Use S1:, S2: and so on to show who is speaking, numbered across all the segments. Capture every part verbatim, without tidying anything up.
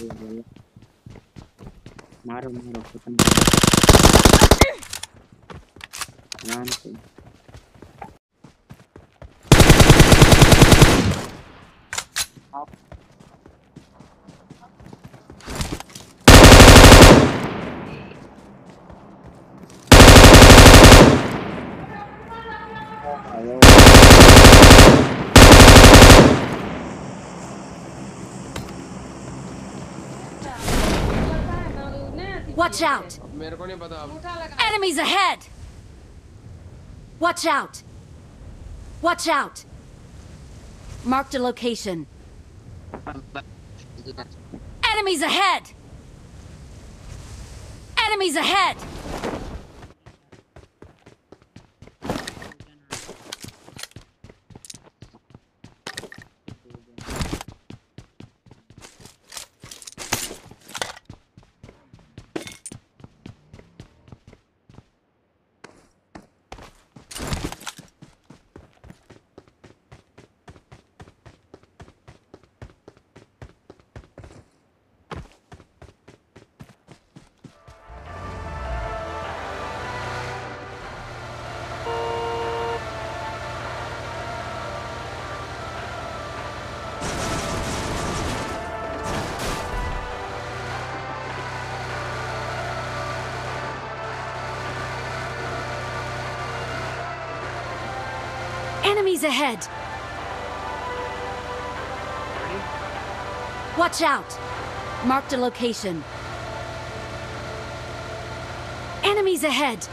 S1: मारो मारो खत्म आराम से।
S2: Watch out!
S3: मेरे को नहीं पता।
S2: Enemies ahead! Watch out! Watch out! Marked a location. Enemies ahead! Enemies ahead! Enemies ahead! Watch out! Marked a location. Enemies ahead!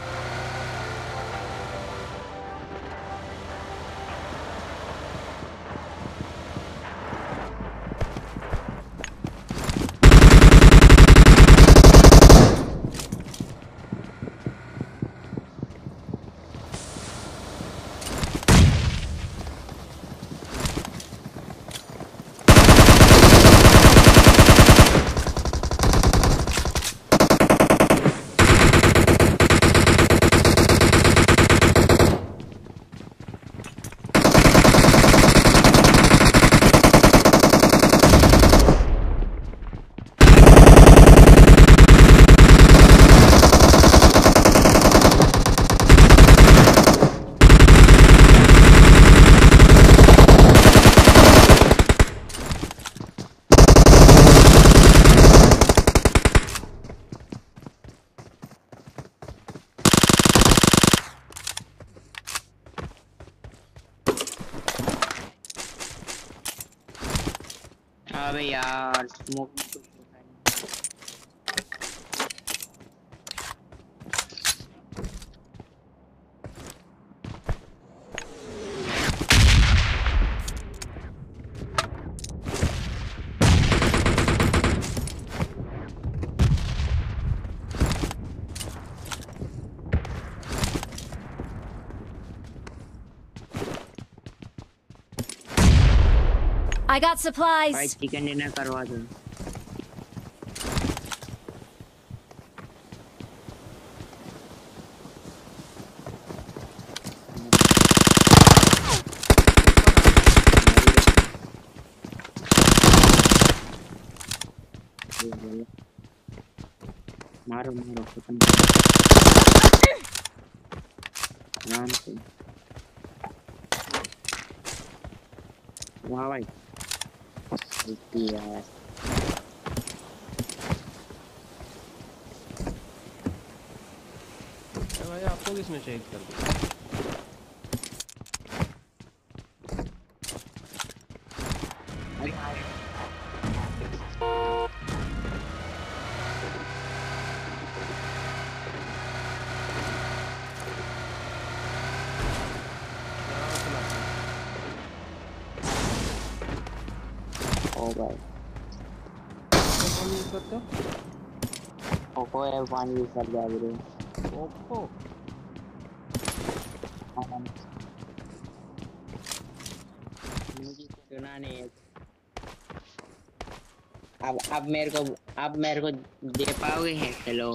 S1: अबे यार स्मोक
S2: I got supplies.
S1: भाई चिकन डिनर करवा दो। मारो मारो खत्म आराम से। वाह भाई यार
S3: भाई आपको किसने चेक कर दिया?
S1: ओ भाई
S3: कौन यूज करते हो?
S1: ओप्पो एफ वन यूज कर रहा है।
S3: ओप्पो
S1: मुझे सुना नहीं है। अब अब मेरे को अब मेरे को दे पाओगे है? चलो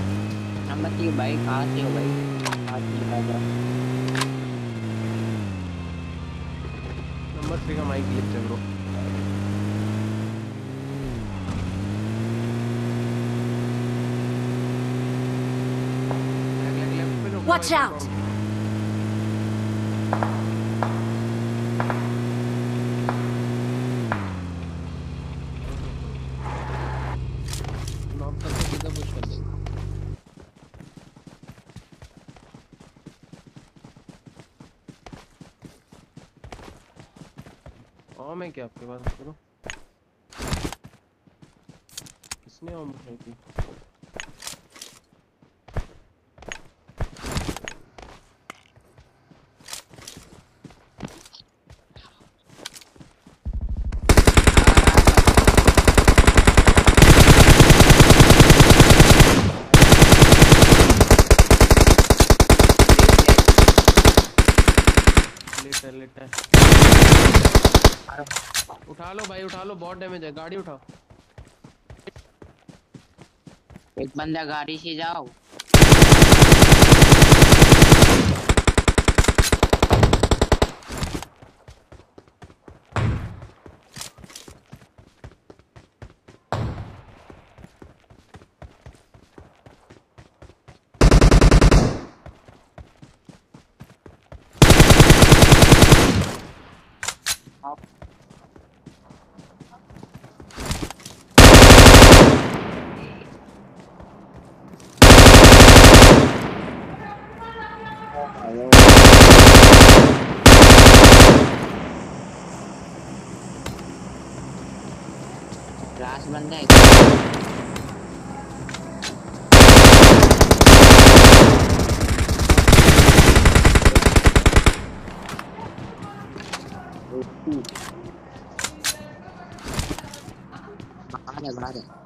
S1: नंबर तीन भाई कहाँ से हो भाई? कहाँ से
S3: नंबर थ्री का माइक ग्लिच है ब्रो।
S2: Watch out!
S3: नॉक करके सीधा पुश कर देंगे। और मैं क्या आपके पास करूं? किसने ऑन है की? लेट है लेट है। उठा लो भाई उठा लो, बहुत डैमेज है, गाड़ी उठाओ।
S1: एक बंदा गाड़ी से जाओ। लास्ट बंदा है। बाहर है बाहर है।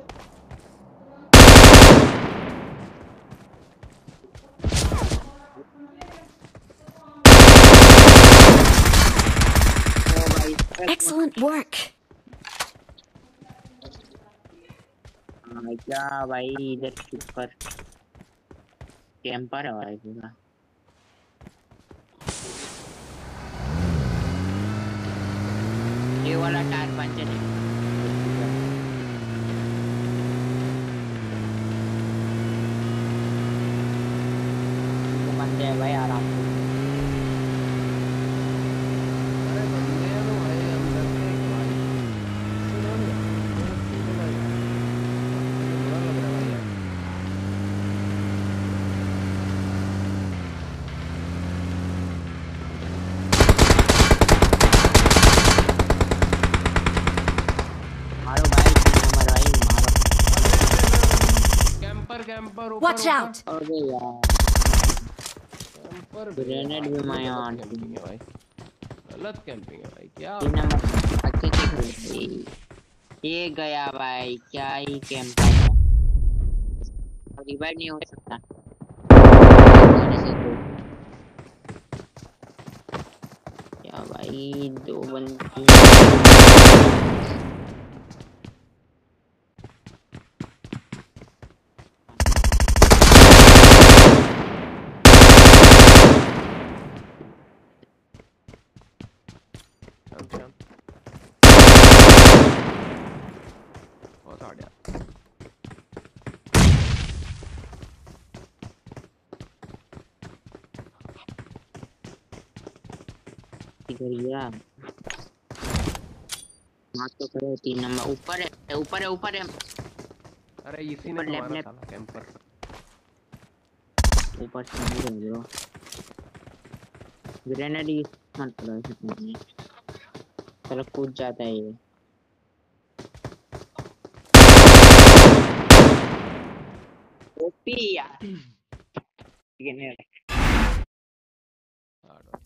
S2: Excellent work.
S1: हाँ क्या भाई इधर चुप कर। कैंपर है भाई पूरा। ये वाला टायर पंचर है। तो बंदे हैं भाई आराम से।
S3: अरे बंदे हैं तो भाई अंदर के एक भाई सुनो ना, मेरा सीधे लग रहा है, मुझे बुरा लग रहा है भाई यार।
S1: मारो भाई नंबर भाई मारो।
S3: कैंपर कैंपर ऊपर
S2: Watch
S3: ऊपर।
S2: out!
S1: अरे यार
S3: कैंपर
S1: ग्रेनेड भी मैं ऑन
S3: कैंपिंग है भाई, गलत कैंपिंग है भाई क्या।
S1: तीन नंबर अच्छे से खेल भाई। ये गया भाई क्या ही कैंपर है। रिवाइव नहीं हो सकता। गाड़ी से दो क्या भाई दो बंदे।
S3: अच्छा बहुत हार्ड यार।
S1: गया मार तो करो। तीन नंबर ऊपर है ऊपर है ऊपर है।
S3: अरे इसी ने
S1: ऊपर
S3: तो
S1: लेफ्ट
S3: मारा
S1: लेफ्ट
S3: साला कैंपर।
S1: ऊपर से नहीं ब्रो। ग्रेनेड यूज मत करो ऐसे नहीं। चलो कूद जाता है ये। ओपी यार। Grenade
S3: hard